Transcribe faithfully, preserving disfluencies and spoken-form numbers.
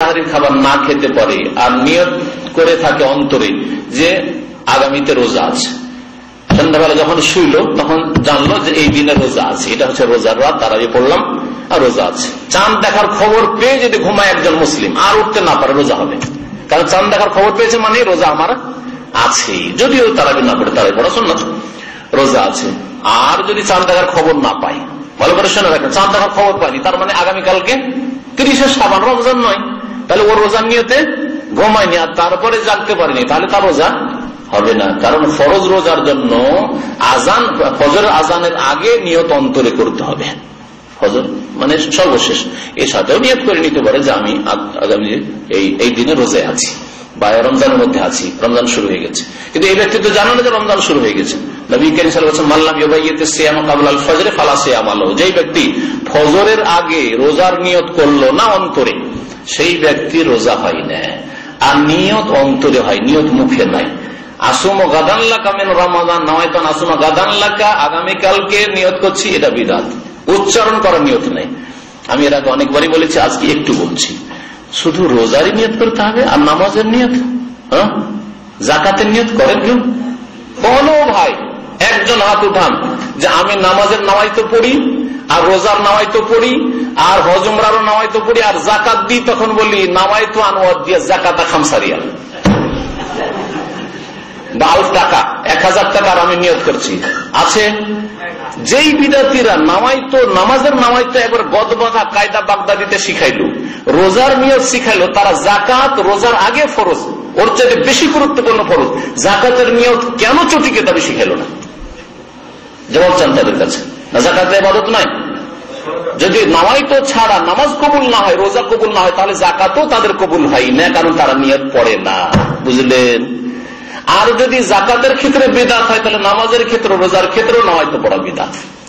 সাহারির খাবার না খেতে পারে আর নিয়ত করে থাকে অন্তরে যে আগামীতে রোজা আছে, সন্ধ্যাবেলা যখন শুইল তখন জানলো যে এই দিনে রোজা আছে, এটা হচ্ছে রোজার রাত, তারাবি পড়লাম আর রোজা আছে। চাঁদ দেখার খবর পেয়ে যদি ঘুমায় একজন মুসলিম আর উঠতে না পারে রোজা হবে, কারণ চাঁদ দেখার খবর পেয়েছে মানে রোজা আমার আছে, যদিও তারাবি না পড়ে তারাবি পড়া সুন্নাত, রোজা আছে। আর যদি চাঁদ দেখার খবর না পাই, ভালো করে শুনে রাখেন, চাঁদ দেখার খবর পাইনি তার মানে আগামীকালকে তিরিশে শাবান, রমজান নয়, তাহলে ওর রোজার নিয়তে ঘুমায়নি আর তারপরে জাগতে পারিনি, তাহলে তার রোজা হবে না। কারণ ফরজ রোজার জন্য আজান, ফজরের আজানের আগে নিয়ত অন্তরে করতে হবে, ফজর মানে সর্বশেষ। এর সাথেও নিয়ত করে নিতে পারে যে আমি আগামী এই এই দিনে রোজায় আছি বা রমজানের মধ্যে আছি, রমজান শুরু হয়ে গেছে, কিন্তু এই ব্যক্তি তো জানো না যে রমজান শুরু হয়ে গেছে। নবী কারীম সাল্লাল্লাহু আলাইহি ওয়াসাল্লাম মাল্লাম ইয়াবাইয়াতি সিয়াম ক্বাবলা আল ফজর ফালা সিয়াম আলাহু, যেই ব্যক্তি ফজরের আগে রোজার নিয়ত করলো না অন্তরে, সেই ব্যক্তি রোজা হয় না। আর নিয়ত অন্তরে হয়, নিয়ত মুখে নাই। আসুম গাদান লাকা মিন রমাদান নওয়াইতান আসুম গাদান লাকা, আগামীকালকে নিয়ত করছি, এটা বিদআত, উচ্চারণ করার নিয়ত নাই। আমি এর আগে অনেকবারই বলেছি, আজকে একটু বলছি, শুধু রোজারই নিয়ত করতে হবে আর নামাজের নিয়ত, হ্যাঁ যাকাতের নিয়ত করেন কেউ? বলো ভাই, একজন হাত উঠান যে আমি নামাজের নামাই তো পড়ি আর রোজার নামাই তো পড়ি আর হজ উমরারও নামাই তো পড়ি আর যাকাত দিই, তখন বলি নামাই তো আনোয়ার দিয়ে যাকাতা খামসারিয়া, বারো টাকা এক হাজার টাকার আমি নিয়ত করছি, আছে? যেই বিদাতিরা নামাই তো নামাজের নামাই তো একবার গদবাধা কায়দা বাগদাদিতে শিখাইলো, রোজার নিয়ত শিখাইলো, তারা যাকাত রোজার আগে ফরজ, ওর চাইতে বেশি গুরুত্বপূর্ণ ফরজ, যাকাতের নিয়ত কেন চটি কেতাবে শিখাইলো না? জবাব চান তাদের কাছে, না যাকাতের ইবাদত নাই? যদি নামাই তো ছাড়া নামাজ কবুল না হয়, রোজা কবুল না হয়, তাহলে যাকাতও তাদের কবুল হয় না, কারণ তারা নিয়ত পড়ে না, বুঝলেন? আর যদি যাকাতের ক্ষেত্রে বিদআত হয়, তাহলে নামাজের ক্ষেত্রে রোজার ক্ষেত্রেও নামাজ তো পড়া বিদআত।